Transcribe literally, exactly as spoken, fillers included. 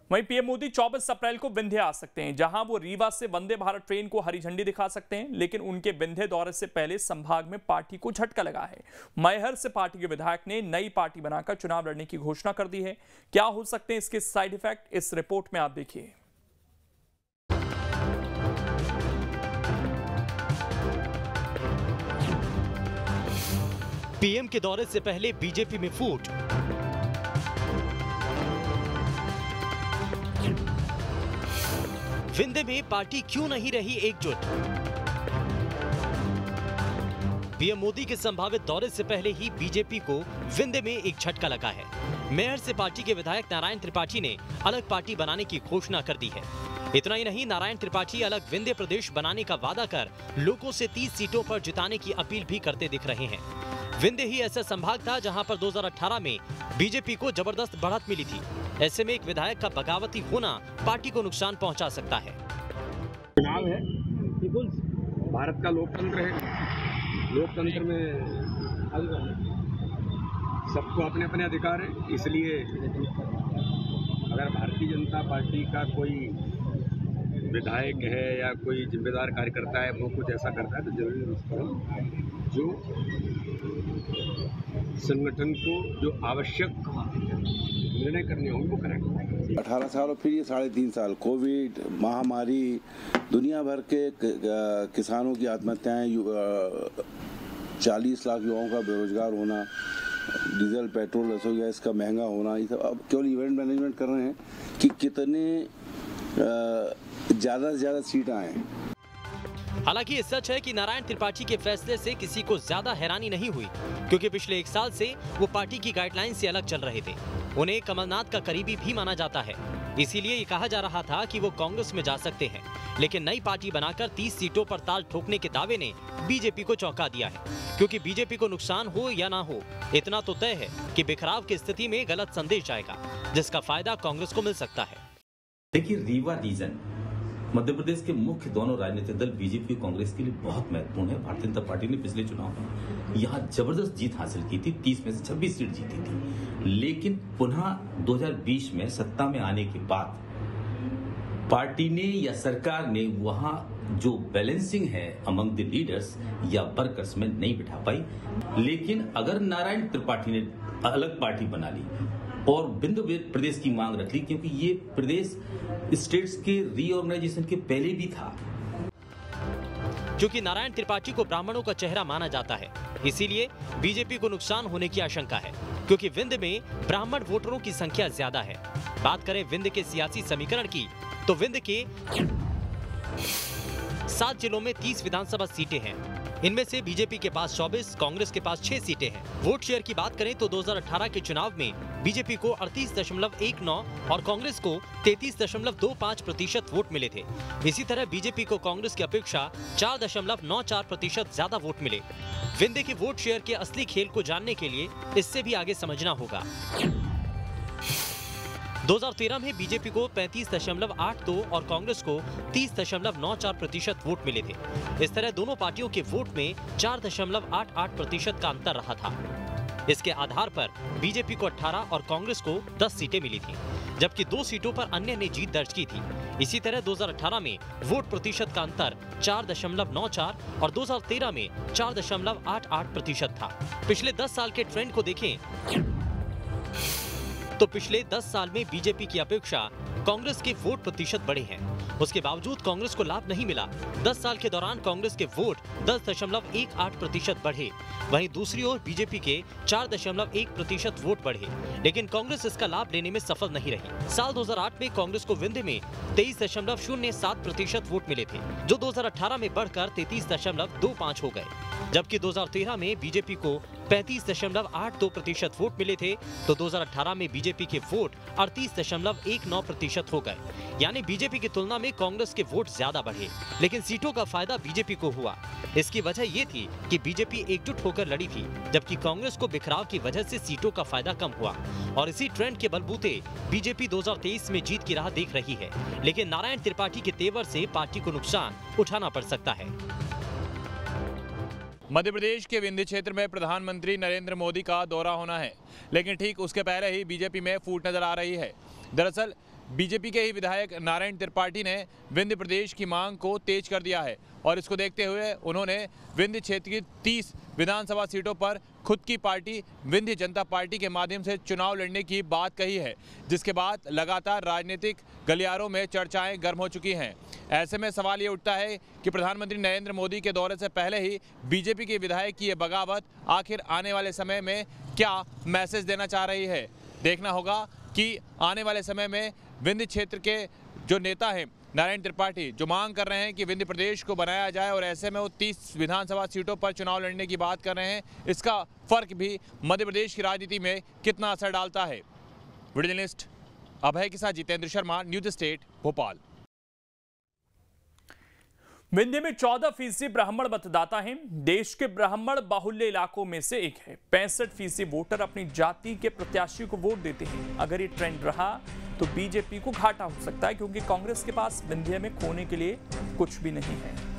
वहीं पीएम मोदी चौबीस अप्रैल को विंध्य आ सकते हैं, जहां वो रीवा से वंदे भारत ट्रेन को हरी झंडी दिखा सकते हैं। लेकिन उनके विंध्य दौरे से पहले संभाग में पार्टी को झटका लगा है। मैहर से पार्टी के विधायक ने नई पार्टी बनाकर चुनाव लड़ने की घोषणा कर दी है। क्या हो सकते हैं इसके साइड इफेक्ट, इस रिपोर्ट में आप देखिए। पीएम के दौरे से पहले बीजेपी में फूट। विंध्य में पार्टी क्यों नहीं रही एकजुट? पीएम मोदी के संभावित दौरे से पहले ही बीजेपी को विंध्य में एक झटका लगा है। मैहर से पार्टी के विधायक नारायण त्रिपाठी ने अलग पार्टी बनाने की घोषणा कर दी है। इतना ही नहीं, नारायण त्रिपाठी अलग विंध्य प्रदेश बनाने का वादा कर लोगों से तीस सीटों पर जिताने की अपील भी करते दिख रहे हैं। विंध्य ही ऐसा संभाग था जहां पर दो हज़ार अठारह में बीजेपी को जबरदस्त बढ़त मिली थी। ऐसे में एक विधायक का बगावती होना पार्टी को नुकसान पहुंचा सकता है। चुनाव है, भारत का लोकतंत्र है। लोकतंत्र में सबको अपने अपने अधिकार है, इसलिए अगर भारतीय जनता पार्टी का कोई विधायक है या कोई जिम्मेदार कार्यकर्ता है वो कुछ ऐसा करता है तो जरूर उस पर जो संगठन को जो आवश्यक निर्णय करने होंगे वो करेंगे। अठारह साल और फिर ये साढ़े तीन साल कोविड महामारी, दुनिया भर के किसानों की आत्महत्याएं, चालीस लाख युवाओं का बेरोजगार होना, डीजल पेट्रोल रसोई गैस का महंगा होना, ये सब अब केवल इवेंट मैनेजमेंट कर रहे हैं कि कितने ज्यादा से ज्यादा सीट आए। हालांकि ये सच है कि नारायण त्रिपाठी के फैसले से किसी को ज्यादा हैरानी नहीं हुई, क्योंकि पिछले एक साल से वो पार्टी की गाइडलाइन से अलग चल रहे थे। उन्हें कमलनाथ का करीबी भी माना जाता है, इसीलिए ये कहा जा रहा था कि वो कांग्रेस में जा सकते हैं। लेकिन नई पार्टी बनाकर तीस सीटों पर ताल ठोकने के दावे ने बीजेपी को चौंका दिया है, क्योंकि बीजेपी को नुकसान हो या ना हो, इतना तो तय है कि बिखराव की स्थिति में गलत संदेश जाएगा, जिसका फायदा कांग्रेस को मिल सकता है। देखिए, रीवा रीजन मध्य प्रदेश के मुख्य दोनों राजनीतिक दल बीजेपी और कांग्रेस के लिए बहुत महत्वपूर्ण है। भारतीय जनता पार्टी ने पिछले चुनाव में यहाँ जबरदस्त जीत हासिल की थी, तीस में से छब्बीस सीट जीती थी। लेकिन पुनः दो हज़ार बीस में सत्ता में आने के बाद पार्टी ने या सरकार ने वहाँ जो बैलेंसिंग है अमंग द लीडर्स या वर्कर्स में नहीं बिठा पाई। लेकिन अगर नारायण त्रिपाठी ने अलग पार्टी बना ली और बिंदु प्रदेश की मांग रख ली, क्योंकि ये प्रदेश स्टेट्स के रीऑर्गेनाइजेशन के पहले भी था। क्योंकि नारायण त्रिपाठी को ब्राह्मणों का चेहरा माना जाता है, इसीलिए बीजेपी को नुकसान होने की आशंका है, क्योंकि विंध्य में ब्राह्मण वोटरों की संख्या ज्यादा है। बात करें विंध्य के सियासी समीकरण की, तो विंध्य के सात जिलों में तीस विधानसभा सीटें हैं। इनमें से बीजेपी के पास चौबीस, कांग्रेस के पास छह सीटें हैं। वोट शेयर की बात करें तो दो हज़ार अठारह के चुनाव में बीजेपी को अड़तीस दशमलव एक नौ और कांग्रेस को तैंतीस दशमलव दो पाँच प्रतिशत वोट मिले थे। इसी तरह बीजेपी को कांग्रेस की अपेक्षा चार दशमलव नौ चार प्रतिशत ज्यादा वोट मिले। विंध्य के वोट शेयर के असली खेल को जानने के लिए इससे भी आगे समझना होगा। दो हज़ार तेरह में बीजेपी को पैंतीस दशमलव आठ दो और कांग्रेस को तीस दशमलव नौ चार प्रतिशत वोट मिले थे। इस तरह दोनों पार्टियों के वोट में चार दशमलव आठ आठ प्रतिशत का अंतर रहा था। इसके आधार पर बीजेपी को अठारह और कांग्रेस को दस सीटें मिली थी, जबकि दो सीटों पर अन्य ने जीत दर्ज की थी। इसी तरह दो हज़ार अठारह में वोट प्रतिशत का अंतर चार दशमलव नौ चार और दो हज़ार तेरह में चार दशमलव आठ आठ प्रतिशत था। पिछले दस साल के ट्रेंड को देखें तो पिछले दस साल में बीजेपी की अपेक्षा कांग्रेस के वोट प्रतिशत बढ़े हैं। उसके बावजूद कांग्रेस को लाभ नहीं मिला। दस साल के दौरान कांग्रेस के वोट दस दशमलव एक आठ प्रतिशत बढ़े, वहीं दूसरी ओर बीजेपी के चार दशमलव एक प्रतिशत वोट बढ़े, लेकिन कांग्रेस इसका लाभ लेने में सफल नहीं रही। साल दो हज़ार आठ में कांग्रेस को विंध्य में तेईस दशमलव शून्य सात प्रतिशत वोट मिले थे, जो दो हज़ार अठारह में बढ़कर तैंतीस दशमलव दो पाँच हो गए, जबकि दो हज़ार तेरह में बीजेपी को पैंतीस दशमलव आठ दो प्रतिशत वोट मिले थे, तो दो हज़ार अठारह में बीजेपी के वोट अड़तीस दशमलव एक नौ प्रतिशत हो गए। यानी बीजेपी की तुलना में कांग्रेस के वोट ज्यादा बढ़े, लेकिन सीटों का फायदा बीजेपी को हुआ। इसकी वजह ये थी कि बीजेपी एकजुट होकर लड़ी थी, जबकि कांग्रेस को बिखराव की वजह से सीटों का फायदा कम हुआ। और इसी ट्रेंड के बलबूते बीजेपी दो हज़ार तेईस में जीत की राह देख रही है, लेकिन नारायण त्रिपाठी के तेवर से पार्टी को नुकसान उठाना पड़ सकता है। मध्य प्रदेश के विंध्य क्षेत्र में प्रधानमंत्री नरेंद्र मोदी का दौरा होना है, लेकिन ठीक उसके पहले ही बीजेपी में फूट नजर आ रही है। दरअसल बीजेपी के ही विधायक नारायण त्रिपाठी ने विंध्य प्रदेश की मांग को तेज कर दिया है और इसको देखते हुए उन्होंने विंध्य क्षेत्र की तीस विधानसभा सीटों पर खुद की पार्टी विंध्य जनता पार्टी के माध्यम से चुनाव लड़ने की बात कही है, जिसके बाद लगातार राजनीतिक गलियारों में चर्चाएं गर्म हो चुकी हैं। ऐसे में सवाल ये उठता है कि प्रधानमंत्री नरेंद्र मोदी के दौरे से पहले ही बीजेपी के विधायक की ये बगावत आखिर आने वाले समय में क्या मैसेज देना चाह रही है। देखना होगा कि आने वाले समय में विंध्य क्षेत्र के जो नेता हैं नारायण त्रिपाठी जो मांग कर रहे हैं कि विंध्य प्रदेश को बनाया जाए और ऐसे में वो तीस विधानसभा सीटों पर चुनाव लड़ने की बात कर रहे हैं, इसका फर्क भी मध्य प्रदेश की राजनीति में कितना असर डालता है। वीडियो जर्नलिस्ट अभय के साथ जितेंद्र शर्मा, न्यूज स्टेट, भोपाल। विंध्य में चौदह फीसदी ब्राह्मण मतदाता हैं। देश के ब्राह्मण बाहुल्य इलाकों में से एक है। पैंसठ फीसदी वोटर अपनी जाति के प्रत्याशी को वोट देते हैं। अगर ये ट्रेंड रहा तो बीजेपी को घाटा हो सकता है, क्योंकि कांग्रेस के पास विंध्य में खोने के लिए कुछ भी नहीं है।